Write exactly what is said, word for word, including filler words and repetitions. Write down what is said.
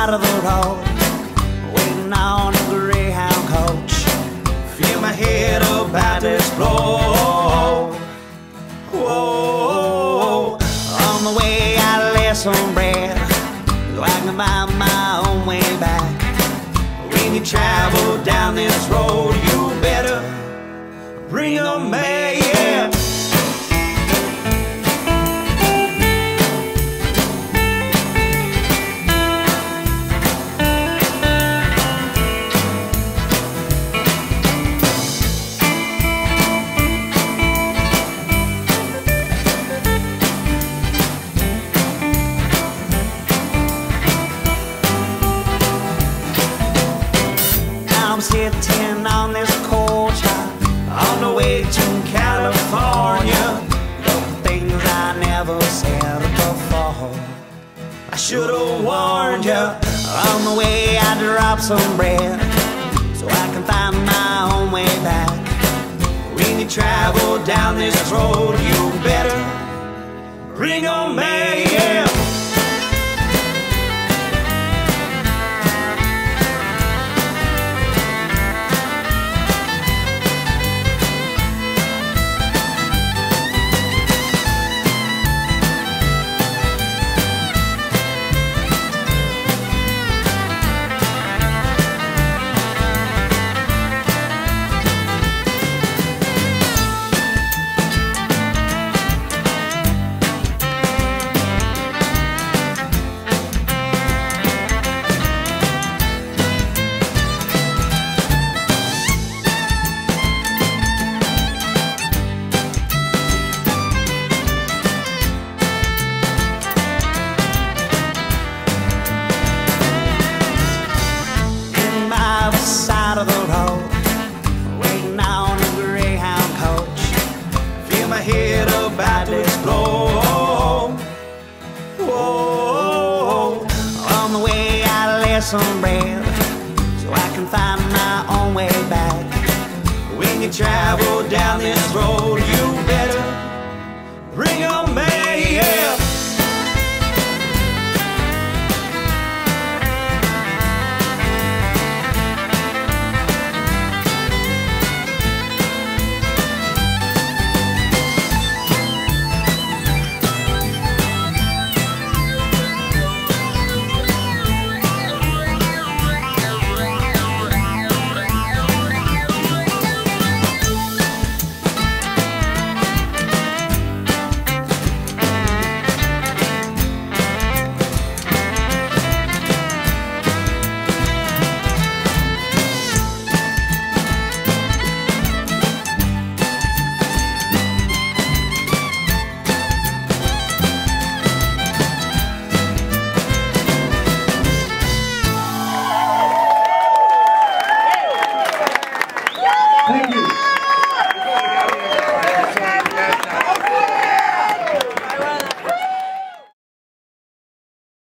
side of the road, waiting on a Greyhound coach. Feel my head about to explode. Whoa, on the way I lay some bread, so I can find my own way back. When you travel down this road, you better bring 'em back, yeah. I'm sitting on this coach on the way to California. The things I never said before, I should have warned you. On the way I drop some bread, so I can find my own way back. When you travel down this road, you better bring 'em back, yeah. Side of the road, waiting on a Greyhound coach. Feel my head about to explode. Whoa, on the way I lay some bread, so I can find my own way back. When you travel down this road,